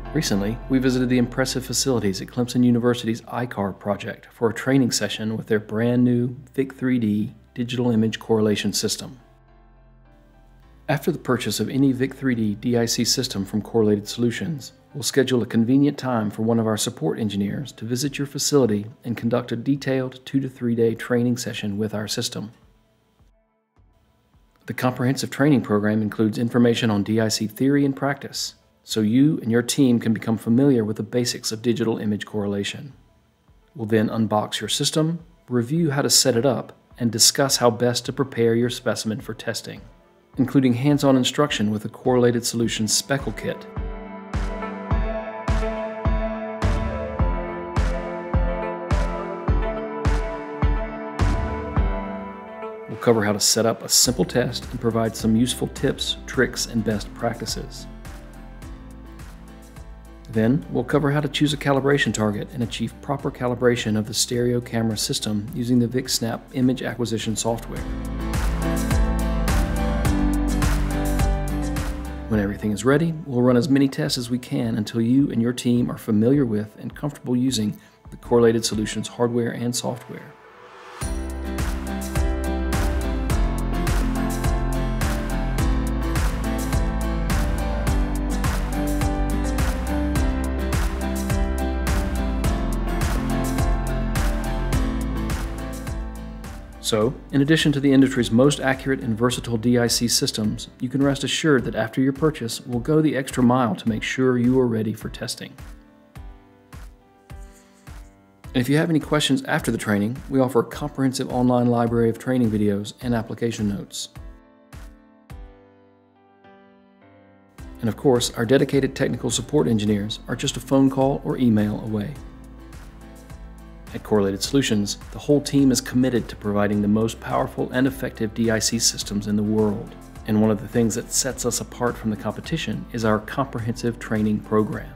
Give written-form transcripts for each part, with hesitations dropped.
Recently, we visited the impressive facilities at Clemson University's ICAR project for a training session with their brand new VIC-3D digital image correlation system. After the purchase of any VIC-3D DIC system from Correlated Solutions, we'll schedule a convenient time for one of our support engineers to visit your facility and conduct a detailed 2 to 3 day training session with our system. The comprehensive training program includes information on DIC theory and practice, so you and your team can become familiar with the basics of digital image correlation. We'll then unbox your system, review how to set it up, and discuss how best to prepare your specimen for testing, including hands-on instruction with the Correlated Solutions Speckle Kit. We'll cover how to set up a simple test and provide some useful tips, tricks, and best practices. Then, we'll cover how to choose a calibration target and achieve proper calibration of the stereo camera system using the VIC-Snap image acquisition software. When everything is ready, we'll run as many tests as we can until you and your team are familiar with and comfortable using the Correlated Solutions hardware and software. So, in addition to the industry's most accurate and versatile DIC systems, you can rest assured that after your purchase, we'll go the extra mile to make sure you are ready for testing. And if you have any questions after the training, we offer a comprehensive online library of training videos and application notes. And of course, our dedicated technical support engineers are just a phone call or email away. At Correlated Solutions, the whole team is committed to providing the most powerful and effective DIC systems in the world. And one of the things that sets us apart from the competition is our comprehensive training program.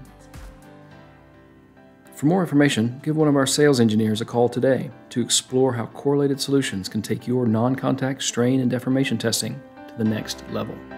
For more information, give one of our sales engineers a call today to explore how Correlated Solutions can take your non-contact strain and deformation testing to the next level.